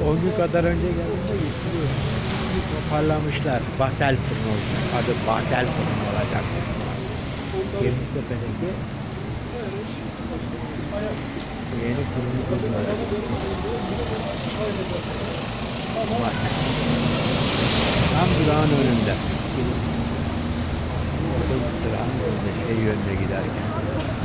10 gün kadar önce geldiğimde getiriyorum. Toparlamışlar. Basel fırın olacak. Adı Basel fırın olacak. 20 sepedeki yeni fırını kurdular. Basel. Tam durağın önünde. Otobüs durağın önünde yönde giderken.